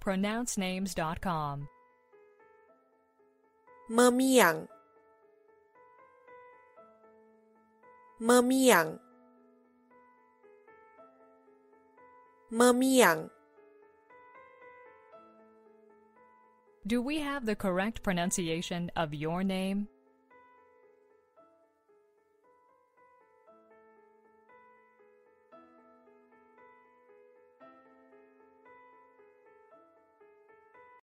pronouncenames.com. Memiang, Memiang, Memiang. Do we have the correct pronunciation of your name?